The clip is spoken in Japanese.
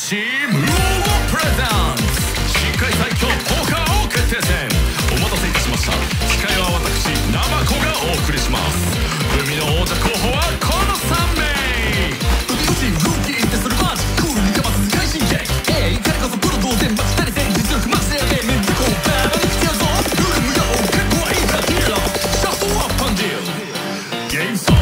チームロゴプレゼンツ深海最強ポーカー王決定戦、お待たせいたしました。司会は私ナマコがお送りします。海の王者候補はこの3名。 美しいルーキーってそれマジクールにかます快進撃、彼こそプロ同然マジ足りて実力マジでやべえめんどこバーバに来てやるぞ。ルール無用かっこいいブラディーラシャフトアップアンディールゲームスタート。